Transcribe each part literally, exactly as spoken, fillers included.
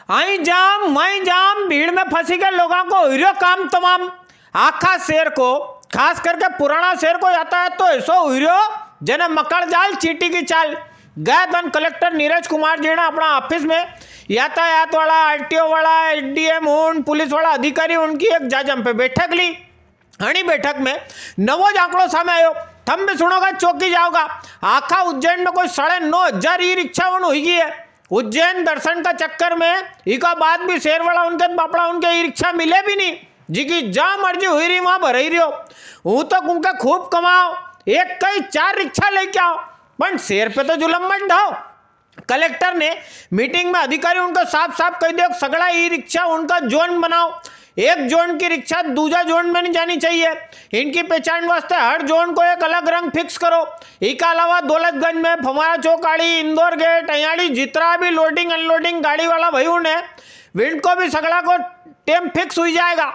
आई जाम वहीं जाम, भीड़ में फंसी के लोगों को हिरो काम तमाम। आखा शहर को, खास करके पुराना शहर को यातायात तो ऐसो हिरो जेने मकड़ जाल चीटी की चाल। गए दिन कलेक्टर नीरज कुमार जी ने अपना ऑफिस में यातायात वाला, आरटीओ वाला, एसडीएम उन पुलिस वाला अधिकारी उनकी एक जाजम पे बैठक ली। हणी बैठक में नवो ज आंकड़ो सामने आयो, थम भी सुनोगा चौंकी जाओगा। आखा उज्जैन में कोई साढ़े नौ हजार ई रिक्शा हुई है। उज्जैन दर्शन का चक्कर में इका बाद भी शेर वाला उनके बापड़ा उनके ई रिक्शा मिले भी नहीं, जी की जहाँ मर्जी हुई रही वहां भर ही रही हो। वो तो उनका खूब कमाओ, एक कई चार रिक्शा लेके आओ, पर शेर पे तो जुलम मत ढाओ। कलेक्टर ने मीटिंग में अधिकारी उनको साफ साफ कह दिया, सगड़ा ई रिक्शा उनका जोन बनाओ। एक जोन की रिक्शा दूसरा जोन में नहीं जानी चाहिए। इनकी पहचान वास्ते हर जोन को एक अलग रंग फिक्स करो। इसके अलावा दौलतगंज में, फवारा चौकाड़ी, इंदौर गेट, अयाड़ी जितना भी लोडिंग अनलोडिंग गाड़ी वाला भाई उन्हें विंड को भी सगड़ा को टेम फिक्स हो जाएगा।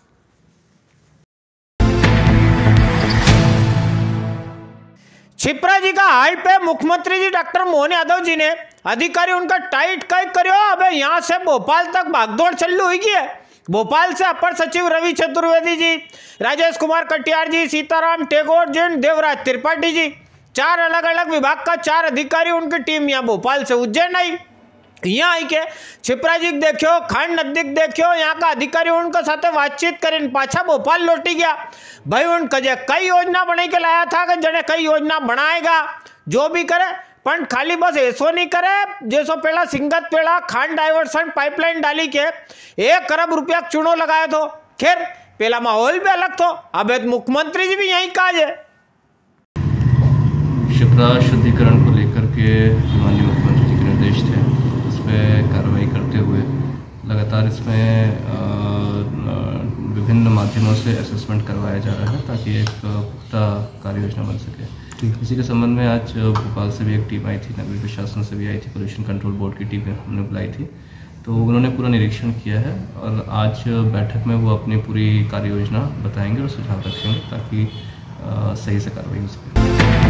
छिपरा जी का हाल पे मुख्यमंत्री जी डॉक्टर मोहन यादव जी ने अधिकारी उनका टाइट कैद करो। अबे यहाँ से भोपाल तक भागदौड़ चल्लू हुई की है। भोपाल से अपर सचिव रवि चतुर्वेदी जी, राजेश कुमार कटियार जी, सीताराम टेगोर जी, देवराज त्रिपाठी जी, चार अलग अलग विभाग का चार अधिकारी उनकी टीम यहाँ भोपाल से उज्जैन आई। यहाँ आई के छिपरा जी देखियो, खांड नजदीक देखियो, यहाँ का अधिकारी उनके साथ बातचीत करें पाछा भोपाल लौटी गया। भाई उन कजे कई योजना बना के लाया था कि जने कई योजना बनाएगा, जो भी करे पण खाली बस ऐसो नहीं करे जैसो पहला सिंगत पेड़ा खांड डाइवर्सन पाइपलाइन डाली के एक अरब रुपया चूनो लगाया तो। खैर पहला माहौल भी अलग था, अब मुख्यमंत्री जी भी यही काज है। शिप्रा शुद्धिकरण को लेकर के माननीय मुख्यमंत्री जी के निर्देश थे, उस पर कार्रवाई करते हुए लगातार इसमें विभिन्न माध्यमों से असेसमेंट करवाया जा रहा है ताकि एक पुख्ता कार्य योजना बन सके। इसी के संबंध में आज भोपाल से भी एक टीम आई थी, नगरीय प्रशासन से भी आई थी, पोल्यूशन कंट्रोल बोर्ड की टीम हमने बुलाई थी, तो उन्होंने पूरा निरीक्षण किया है और आज बैठक में वो अपनी पूरी कार्य योजना बताएंगे और सुझाव रखेंगे ताकि आ, सही से कार्रवाई हो सके।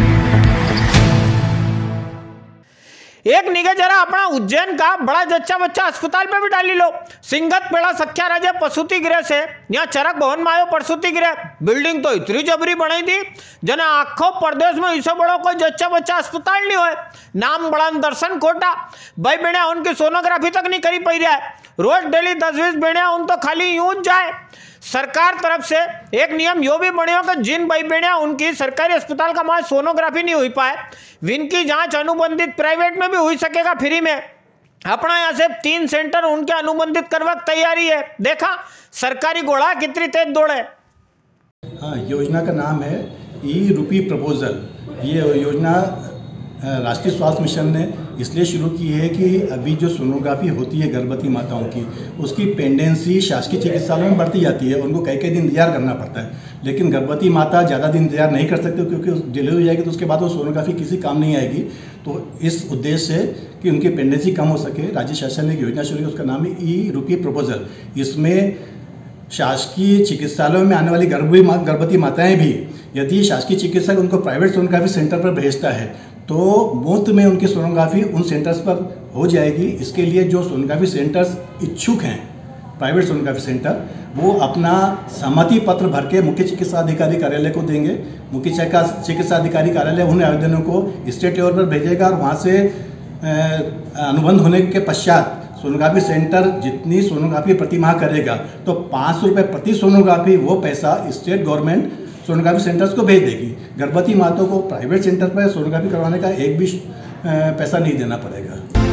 एक निगाह जरा अपना उज्जैन का बड़ा जच्चा बच्चा अस्पताल पे भी डाली लो। सिंगत पेड़ा सख्या राजे प्रसूति गृह से यहाँ चरक भवन में आयो प्रसूति गृह। बिल्डिंग तो इतनी जबरी बनाई थी जना आखो प्रदेश में इससे बड़ा कोई जच्चा बच्चा अस्पताल नहीं हो। नाम बड़ा दर्शन कोटा, भाई बेणिया उनकी सोनोग्राफी तक नहीं करी पई रहा है। रोज डेली दस बीस बेणिया उन तो खाली यूं जाए। सरकार तरफ से एक नियम यो भी बने कि जिन भाई बहनिया उनकी सरकारी अस्पताल का वहां सोनोग्राफी नहीं हुई पाए, जिनकी जांच अनुबंधित प्राइवेट में भी हुई सकेगा फ्री में। अपना यहाँ से तीन सेंटर उनके अनुबंधित करवा तैयारी है। देखा सरकारी घोड़ा कितनी तेज दौड़े। हाँ, योजना का नाम है ई रूपी प्रपोजल। ये योजना राष्ट्रीय स्वास्थ्य मिशन ने इसलिए शुरू की है कि अभी जो सोनोग्राफी होती है गर्भवती माताओं की, उसकी पेंडेंसी शासकीय चिकित्सालयों में बढ़ती जाती है, उनको कई कई दिन इंतजार करना पड़ता है। लेकिन गर्भवती माता ज़्यादा दिन इंतजार नहीं कर सकते क्योंकि डिलीवरी हो जाएगी तो उसके बाद वो सोनोग्राफी किसी काम नहीं आएगी। तो इस उद्देश्य से कि उनकी पेंडेंसी कम हो सके, राज्य शासन ने एक योजना शुरू की, उसका नाम है ई रूपी प्रपोजल। इसमें शासकीय चिकित्सालयों में आने वाली गर्भवती गर्भवती माताएँ भी यदि शासकीय चिकित्सक उनको प्राइवेट सोनोग्राफी सेंटर पर भेजता है तो मुफ्त में उनकी सोनोग्राफी उन सेंटर्स पर हो जाएगी। इसके लिए जो सोनोग्राफी सेंटर्स इच्छुक हैं, प्राइवेट सोनोग्राफी सेंटर, वो अपना सहमति पत्र भर के मुख्य चिकित्सा अधिकारी कार्यालय को देंगे। मुख्य चिकित्सा अधिकारी कार्यालय उन आवेदनों को स्टेट लेवल पर भेजेगा और वहाँ से अनुबंध होने के पश्चात सोनोग्राफी सेंटर जितनी सोनोग्राफी प्रति माह करेगा तो पाँच सौ रुपये प्रति सोनोग्राफी वो पैसा स्टेट गवर्नमेंट सोनोग्राफी सेंटर्स को भेज देगी। गर्भवती माताओं को प्राइवेट सेंटर पर सोनोग्राफी करवाने का एक भी पैसा नहीं देना पड़ेगा।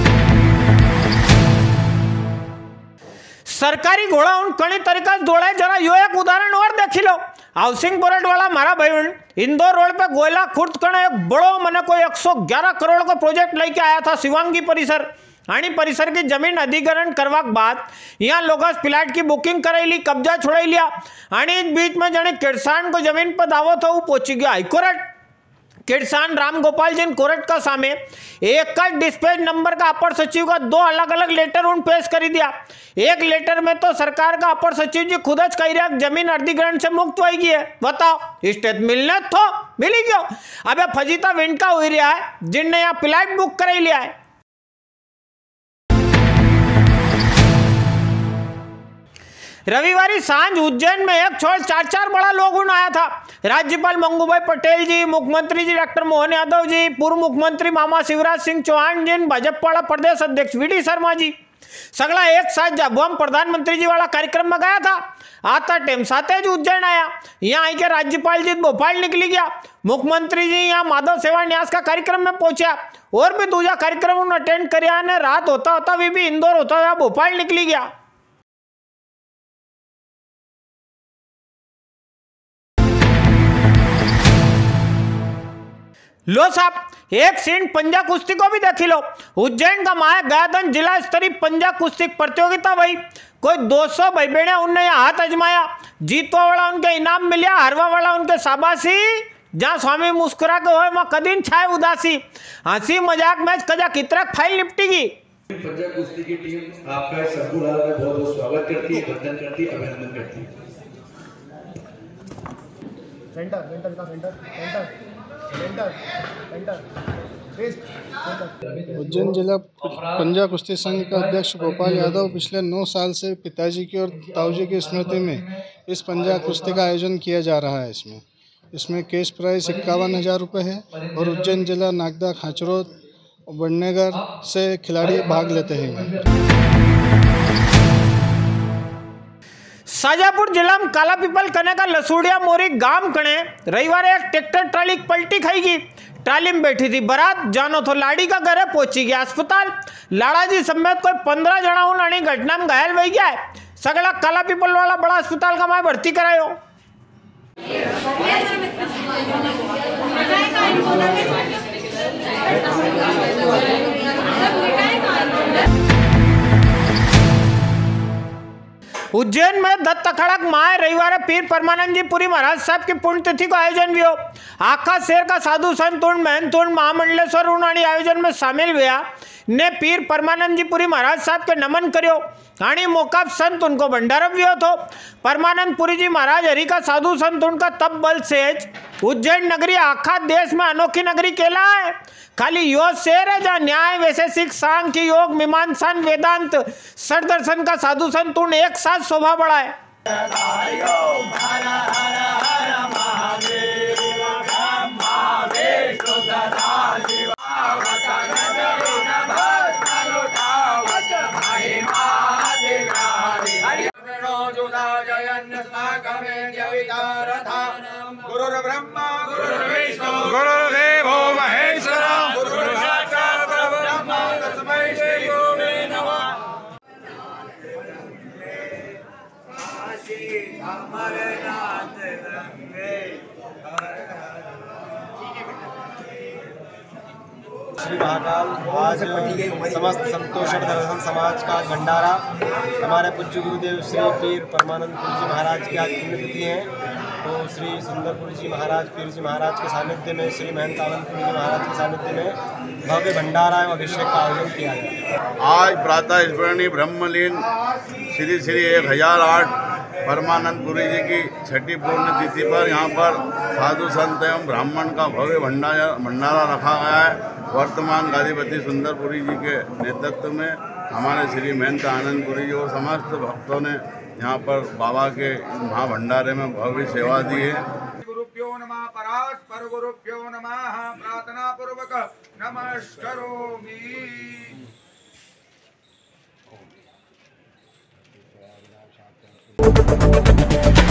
सरकारी घोड़ा उन कई तरीका से दौड़ा है। जरा यो एक उदाहरण और देख लो। हाउसिंग बोर्ड वाला मारा भाई इंदौर रोड पे गोयला खुर्द कने एक बड़ो मने कोई एक सौ ग्यारह करोड़ का प्रोजेक्ट लेके आया था, शिवांगी परिसर। आनी परिसर की जमीन अधिग्रहण करवा के बाद यहाँ लोग प्लाट की बुकिंग कराई, कब्जा छोड़ाई लिया। आनी बीच में जने किसान को जमीन पर दावो था वो पहुंची गया हाईकोर्ट। किसान राम गोपाल जी कोर्ट का सामने एक का डिस्पैच नंबर का अपर सचिव का दो अलग अलग लेटर उन पेश कर दिया। एक लेटर में तो सरकार का अपर सचिव जी खुद कह रहा जमीन अधिग्रहण से मुक्त हो गई है। बताओ स्टेट मिलने तो मिली क्यों? अबे फजीता विंड का हो रहा है जिनने यहाँ प्लाट बुक कराई लिया है। रविवार सांझ उज्जैन में एक छोड़ चार चार बड़ा लोग आया था। राज्यपाल मंगूभाई पटेल जी, मुख्यमंत्री जी डॉक्टर मोहन यादव जी, पूर्व मुख्यमंत्री मामा शिवराज सिंह चौहान जी, भाजपा प्रदेश अध्यक्ष वी डी शर्मा जी, सगला एक साथ जाबुआम प्रधानमंत्री जी वाला कार्यक्रम में गया था। आता टाइम साथे ज उज्जैन आया, यहाँ आई के राज्यपाल जी भोपाल निकली गया, मुख्यमंत्री जी यहाँ माधव सेवा न्यास का कार्यक्रम में पहुंचा और भी दूसरा कार्यक्रम अटेंड कराया ने रात होता होता भी, भी इंदौर होता हुआ भोपाल निकली गया। लो साहब एक सीन पंजा कुश्ती को भी देखी लो। उज्जैन का माया गयाधन जिला स्तरीय पंजा कुश्ती प्रतियोगिता भाई कोई दो सौ भाई बहने उनने हाथ अजमाया, जीतवा वाला उनके इनाम मिलिया, हारवा वाला उनके शाबाशी। जहाँ स्वामी मुस्कुरा के होए वहाँ कदीन छाए उदासी, हंसी मजाक मैच कजा कितरक फाइल निपटेगी। पंजा कुश्ती की टीम आपका सदगुरु में बहुत बहुत स्वागत करती है, वंदन करती है, अभिनंदन करती है। सेंटर सेंटर का center center center center Ujjain जिला पंजा कुश्ती संघ का अध्यक्ष गोपाल यादव पिछले नौ साल से पिताजी की और ताऊजी की स्मृति में इस पंजा कुश्ती का आयोजन किया जा रहा है। इसमें इसमें कैश प्राइस इक्यावन हज़ार रुपये है और उज्जैन जिला नागदा, खाचरोद, बड़नेगर से खिलाड़ी भाग लेते हैं। शाजापुर जिला में काला पीपल कने का लसूड़िया मोरी गांव कने रविवार एक ट्रैक्टर ट्राली पलटी खाईगी। ट्राली में बैठी थी बारात, जानो तो लाड़ी का घर पहुंची गया अस्पताल। लाड़ा जी समेत कोई पंद्रह जना उन्होंने घटना में घायल हो गया है। सगला काला पीपल वाला बड़ा अस्पताल का मैं भर्ती करायो। उज्जैन में दत्त अखाड़ा माए रविवार पीर परमानंद जी पुरी महाराज साहब की पुण्यतिथि को आयोजन भी हो। आखा शेर का साधु संत महंत महामंडलेश्वर उन्होंने आयोजन में शामिल हुआ ने पीर परमानंद जी पुरी महाराज साहब के नमन करो। आनी मौका संत उनको भंडारा भी हो तो परमानंद पुरी जी महाराज हरि का साधु संत उनका तब बल सेज उज्जैन नगरी आखा देश में अनोखी नगरी कहला है। खाली यो शेर है जहाँ न्याय वैशेषिक सांख्य योग मीमांसन वेदांत सर दर्शन का साधु संत उन एक साथ शोभा बढ़ा है। गुरुर्ब्रह्मा गुरुर्विष्णु गुरुर्देवो महेश्वरः गुरुर्साक्षात् परब्रह्म तस्मै श्री गुरुवे नमः। श्री महाकाल आज समस्त संतोषण दर्शन समाज का भंडारा हमारे पूज्य गुरुदेव श्री पीर परमानंद पुरी जी महाराज की आज पुण्यतिथि है। तो श्री सुंदरपुरी जी महाराज पीर जी महाराज के सानिध्य में श्री महंत आनंदपुरी जी महाराज के सानिध्य में भव्य भंडारा एवं अभिषेक का आयोजन किया गया। आज प्रातः स्मरणीय ब्रह्मलीन श्री श्री एक हजार आठ परमानंद पुरी जी की छठी पुण्यतिथि पर यहाँ पर साधु संत एवं ब्राह्मण का भव्य भंडारा भंडारा रखा गया है। वर्तमान गादीपति सुंदरपुरी जी के नेतृत्व में हमारे श्री महंत आनंदपुरी जी और समस्त भक्तों ने यहाँ पर बाबा के महाभंडारे में भव्य सेवा दी है। गुरुभ्यो नमः परात्पर गुरुभ्यो नमः प्रार्थना पूर्वक नमस्करोमि। Thank you.